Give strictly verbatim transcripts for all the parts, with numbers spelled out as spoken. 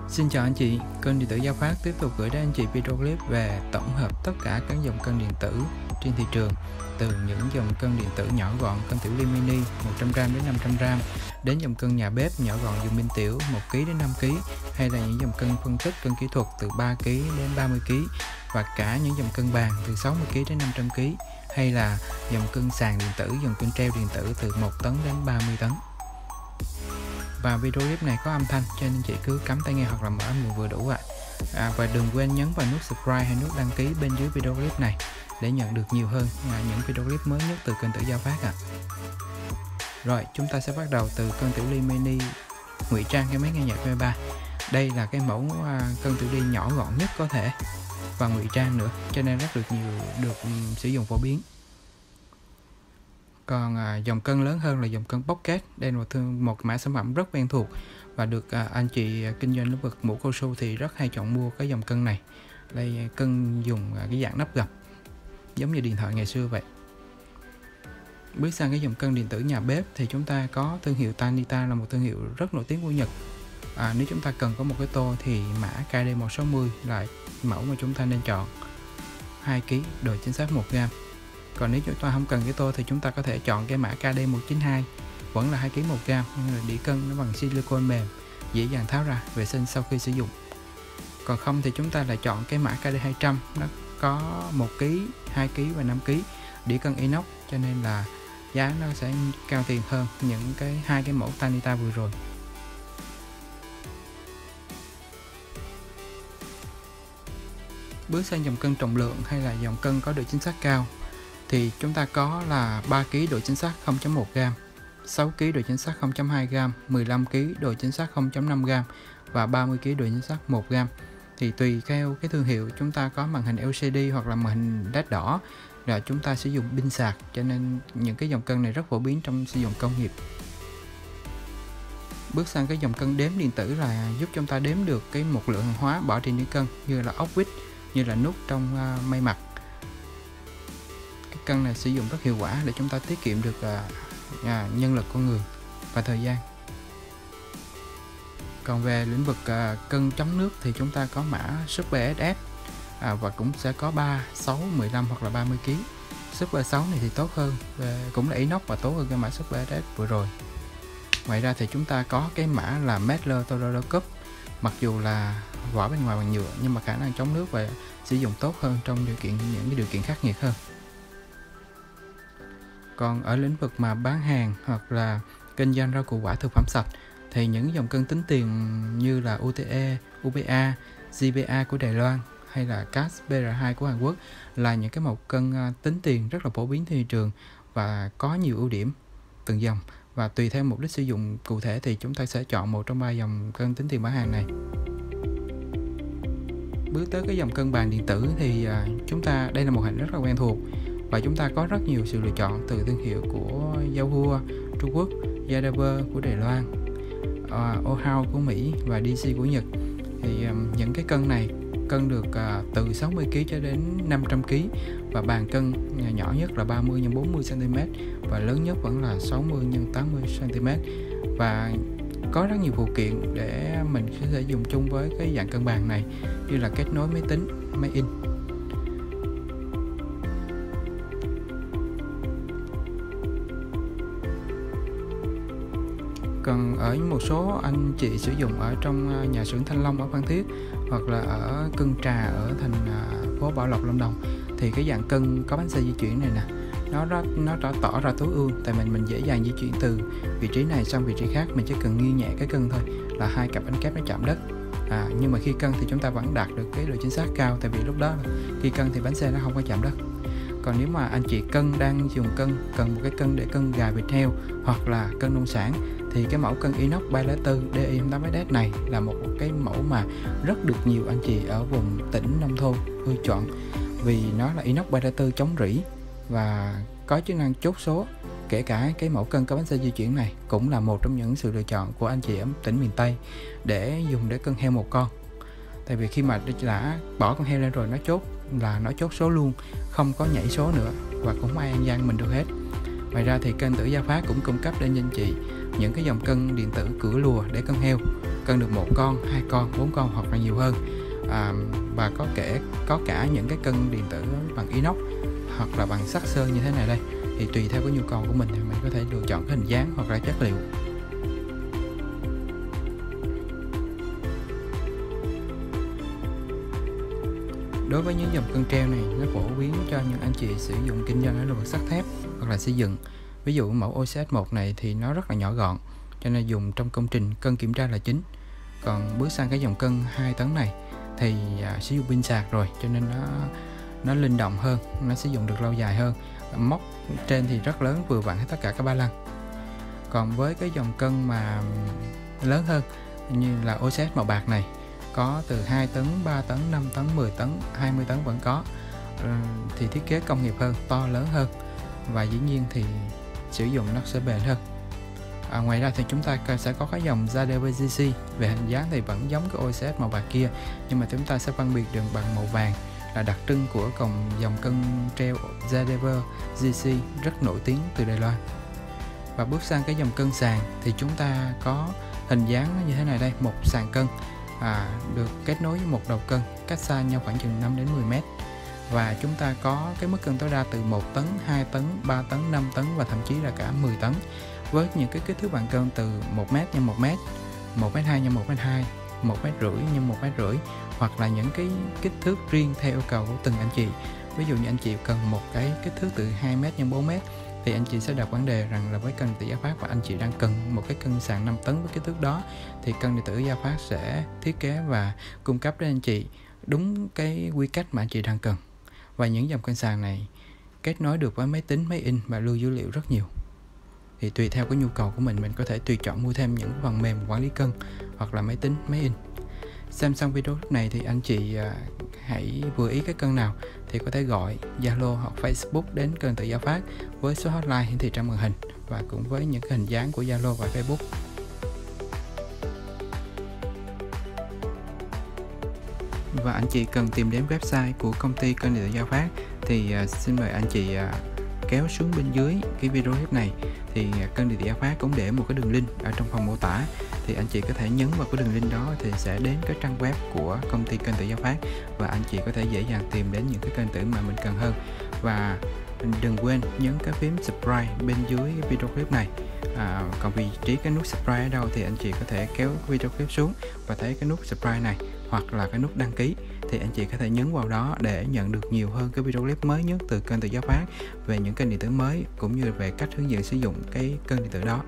Xin chào anh chị, kênh điện tử Giao Phát tiếp tục gửi đến anh chị video clip về tổng hợp tất cả các dòng cân điện tử trên thị trường, từ những dòng cân điện tử nhỏ gọn, cân tiểu ly mini một trăm gam đến năm trăm gam, đến dòng cân nhà bếp nhỏ gọn dùng pin tiểu một ki lô gam đến năm ki lô gam, hay là những dòng cân phân tích cân kỹ thuật từ ba ki lô gam đến ba mươi ki lô gam, và cả những dòng cân bàn từ sáu mươi ki lô gam đến năm trăm ki lô gam, hay là dòng cân sàn điện tử, dòng cân treo điện tử từ một tấn đến ba mươi tấn. Và video clip này có âm thanh cho nên chị cứ cắm tai nghe hoặc là mở âm lượng vừa đủ ạ. À, và đừng quên nhấn vào nút subscribe hay nút đăng ký bên dưới video clip này để nhận được nhiều hơn à, những video clip mới nhất từ kênh Tử Giao Phát ạ. À. Rồi chúng ta sẽ bắt đầu từ cân tiểu ly mini ngụy trang cái máy nghe nhạc M ba. Đây là cái mẫu à, cân tiểu ly nhỏ gọn nhất có thể và ngụy trang nữa, cho nên rất được nhiều được um, sử dụng phổ biến. Còn à, dòng cân lớn hơn là dòng cân Pocket. Đây là một, thương, một mã sản phẩm rất quen thuộc và được à, anh chị à, kinh doanh lĩnh vực mũ cao su thì rất hay chọn mua cái dòng cân này. Đây cân dùng à, cái dạng nắp gập giống như điện thoại ngày xưa vậy. Bước sang cái dòng cân điện tử nhà bếp thì chúng ta có thương hiệu Tanita, là một thương hiệu rất nổi tiếng của Nhật. À, nếu chúng ta cần có một cái tô thì mã K D một sáu mươi là mẫu mà chúng ta nên chọn. hai ki lô gam, độ chính xác một gam. Còn nếu chúng ta không cần cái tô thì chúng ta có thể chọn cái mã K D một chín hai, vẫn là hai ki lô gam một gam, nhưng là đĩa cân nó bằng silicone mềm, dễ dàng tháo ra, vệ sinh sau khi sử dụng. Còn không thì chúng ta lại chọn cái mã K D hai trăm, nó có một ki lô gam, hai ki lô gam và năm ki lô gam, đĩa cân inox, cho nên là giá nó sẽ cao tiền hơn những cái hai cái mẫu Tanita vừa rồi. Bước sang dòng cân trọng lượng hay là dòng cân có độ chính xác cao thì chúng ta có là ba ki lô gam độ chính xác không phẩy một gam, sáu ki lô gam độ chính xác không phẩy hai gam, mười lăm ki lô gam độ chính xác không phẩy năm gam và ba mươi ki lô gam độ chính xác một gam. Thì tùy theo cái thương hiệu chúng ta có màn hình L C D hoặc là màn hình led đỏ, là chúng ta sử dụng pin sạc, cho nên những cái dòng cân này rất phổ biến trong sử dụng công nghiệp. Bước sang cái dòng cân đếm điện tử là giúp chúng ta đếm được cái một lượng hàng hóa bỏ trên đĩa cân, như là ốc vít, như là nút trong uh, may mặc. Cái cân này sử dụng rất hiệu quả để chúng ta tiết kiệm được uh, uh, nhân lực con người và thời gian. Còn về lĩnh vực uh, cân chống nước thì chúng ta có mã Super S S à, và cũng sẽ có ba, sáu, mười lăm hoặc là ba mươi ki lô gam. Super sáu này thì tốt hơn, về, cũng là inox và tốt hơn cái mã Super S S vừa rồi. Ngoài ra thì chúng ta có cái mã là Mettler Toledo Cup. Mặc dù là vỏ bên ngoài bằng nhựa nhưng mà khả năng chống nước và sử dụng tốt hơn trong điều kiện những cái điều kiện khắc nghiệt hơn. Còn ở lĩnh vực mà bán hàng hoặc là kinh doanh rau củ quả thực phẩm sạch thì những dòng cân tính tiền như là U T E, U P A, G B A của Đài Loan hay là C A S B R hai của Hàn Quốc là những cái mẫu cân tính tiền rất là phổ biến trên thị trường và có nhiều ưu điểm từng dòng, và tùy theo mục đích sử dụng cụ thể thì chúng ta sẽ chọn một trong ba dòng cân tính tiền bán hàng này. Bước tới cái dòng cân bàn điện tử thì à, chúng ta đây là một hình rất là quen thuộc và chúng ta có rất nhiều sự lựa chọn từ thương hiệu của Yahoo Trung Quốc, Yadaver của Đài Loan, uh, Ohao của Mỹ và D C của Nhật. Thì um, những cái cân này cân được uh, từ sáu mươi ki lô gam cho đến năm trăm ki lô gam, và bàn cân nhỏ nhất là ba mươi nhân bốn mươi xăng ti mét và lớn nhất vẫn là sáu mươi nhân tám mươi xăng ti mét, và có rất nhiều phụ kiện để mình có thể dùng chung với cái dạng cân bàn này, như là kết nối máy tính, máy in. Còn ở một số anh chị sử dụng ở trong nhà xưởng Thanh Long ở Phan Thiết hoặc là ở Cân Trà ở thành phố Bảo Lộc, Lâm Đồng thì cái dạng cân có bánh xe di chuyển này nè, nó rất nó đã tỏ ra tối ưu, tại mình mình dễ dàng di chuyển từ vị trí này sang vị trí khác, mình chỉ cần nghiêng nhẹ cái cân thôi là hai cặp bánh kép nó chạm đất. À, nhưng mà khi cân thì chúng ta vẫn đạt được cái độ chính xác cao, tại vì lúc đó khi cân thì bánh xe nó không có chạm đất. Còn nếu mà anh chị cân đang dùng cân cần một cái cân để cân gà vịt heo hoặc là cân nông sản thì cái mẫu cân inox ba không bốn D I tám S này là một cái mẫu mà rất được nhiều anh chị ở vùng tỉnh nông thôn ưa chọn, vì nó là inox ba không bốn chống rỉ và có chức năng chốt số. Kể cả cái mẫu cân có bánh xe di chuyển này cũng là một trong những sự lựa chọn của anh chị ở tỉnh miền Tây để dùng để cân heo một con, tại vì khi mà đã bỏ con heo lên rồi nó chốt là nó chốt số luôn, không có nhảy số nữa và cũng không ai ăn gian mình được hết. Ngoài ra thì kênh Tử Giao Phát cũng cung cấp đến anh chị những cái dòng cân điện tử cửa lùa để cân heo, cân được một con, hai con, bốn con hoặc là nhiều hơn. À, và có kể có cả những cái cân điện tử bằng inox hoặc là bằng sắt sơn như thế này đây, thì tùy theo cái nhu cầu của mình thì mình có thể lựa chọn cái hình dáng hoặc là chất liệu. Đối với những dòng cân treo này, nó phổ biến cho những anh chị sử dụng kinh doanh ở lĩnh vực sắt thép hoặc là xây dựng. Ví dụ mẫu o xê ét một này thì nó rất là nhỏ gọn, cho nên dùng trong công trình cân kiểm tra là chính. Còn bước sang cái dòng cân hai tấn này thì à, sử dụng pin sạc rồi, cho nên nó nó linh động hơn, nó sử dụng được lâu dài hơn. Móc trên thì rất lớn, vừa vặn hết tất cả các ba lăng. Còn với cái dòng cân mà lớn hơn như là o xê ét màu bạc này, có từ hai tấn, ba tấn, năm tấn, mười tấn, hai mươi tấn vẫn có, thì thiết kế công nghiệp hơn, to lớn hơn, và dĩ nhiên thì sử dụng nó sẽ bền hơn. À, ngoài ra thì chúng ta sẽ có cái dòng Zadaver giê xê. Về hình dáng thì vẫn giống cái o xê ét màu bạc kia, nhưng mà chúng ta sẽ phân biệt được bằng màu vàng, là đặc trưng của còng dòng cân treo Zadaver giê xê rất nổi tiếng từ Đài Loan. Và bước sang cái dòng cân sàn thì chúng ta có hình dáng như thế này đây, một sàn cân à, được kết nối với một đầu cân cách xa nhau khoảng chừng năm đến mười mét, và chúng ta có cái mức cân tối đa từ một tấn, hai tấn, ba tấn, năm tấn và thậm chí là cả mười tấn, với những cái kích thước bàn cân từ một mét nhân một mét, một mét hai nhân một mét hai, một mét rưỡi nhân một mét rưỡi, hoặc là những cái kích thước riêng theo yêu cầu của từng anh chị. Ví dụ như anh chị cần một cái kích thước từ hai mét nhân bốn mét thì anh chị sẽ đặt vấn đề rằng là với cân điện tử Gia Phát và anh chị đang cần một cái cân sàn năm tấn với kích thước đó, thì cân điện tử Gia Phát sẽ thiết kế và cung cấp đến anh chị đúng cái quy cách mà anh chị đang cần. Và những dòng cân sàn này kết nối được với máy tính, máy in và lưu dữ liệu rất nhiều. Thì tùy theo cái nhu cầu của mình, mình có thể tùy chọn mua thêm những phần mềm quản lý cân hoặc là máy tính, máy in. Xem xong video lúc này thì anh chị à, hãy vừa ý cái cân nào thì có thể gọi Zalo hoặc Facebook đến cân điện tử Gia Phát với số hotline hiển thị trên màn hình và cũng với những cái hình dáng của Zalo và Facebook. Và anh chị cần tìm đến website của công ty cân điện tử Gia Phát thì à, xin mời anh chị à, kéo xuống bên dưới cái video clip này, thì cân điện tử Gia Phát cũng để một cái đường link ở trong phần mô tả, thì anh chị có thể nhấn vào cái đường link đó thì sẽ đến cái trang web của công ty cân điện tử Gia Phát, và anh chị có thể dễ dàng tìm đến những cái cân điện tử mà mình cần hơn. Và đừng quên nhấn cái phím subscribe bên dưới video clip này. À, còn vị trí cái nút subscribe ở đâu thì anh chị có thể kéo video clip xuống và thấy cái nút subscribe này, hoặc là cái nút đăng ký, thì anh chị có thể nhấn vào đó để nhận được nhiều hơn cái video clip mới nhất từ cân điện tử Gia Phát về những kênh điện tử mới, cũng như về cách hướng dẫn sử dụng cái cân điện tử đó.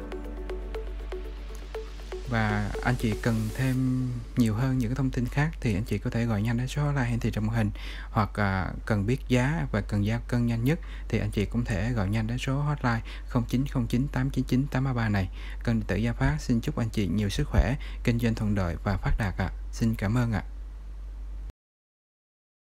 Và anh chị cần thêm nhiều hơn những cái thông tin khác thì anh chị có thể gọi nhanh đến số hotline hiển thị trên màn hình, hoặc à, cần biết giá và cần giao cân nhanh nhất thì anh chị cũng thể gọi nhanh đến số hotline không chín không chín tám chín chín tám ba ba này. Cân điện tử Gia Phát xin chúc anh chị nhiều sức khỏe, kinh doanh thuận lợi và phát đạt ạ. À. Xin cảm ơn ạ. À.